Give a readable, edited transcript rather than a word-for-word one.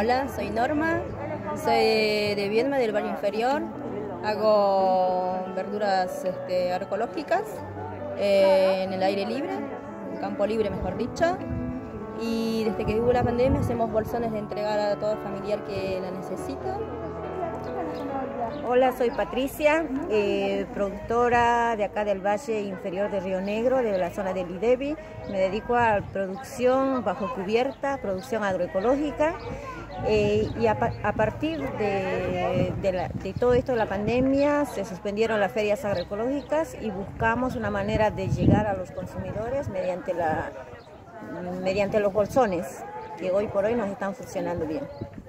Hola, soy Norma, soy de Viedma, del Valle Inferior. Hago verduras agroecológicas en el aire libre, en campo libre mejor dicho. Y desde que hubo la pandemia hacemos bolsones de entregar a todo familiar que la necesita. Hola, soy Patricia, productora de acá del Valle Inferior de Río Negro, de la zona del IDEBI. Me dedico a producción bajo cubierta, producción agroecológica. Y a partir de todo esto de la pandemia se suspendieron las ferias agroecológicas y buscamos una manera de llegar a los consumidores mediante los bolsones, que hoy por hoy nos están funcionando bien.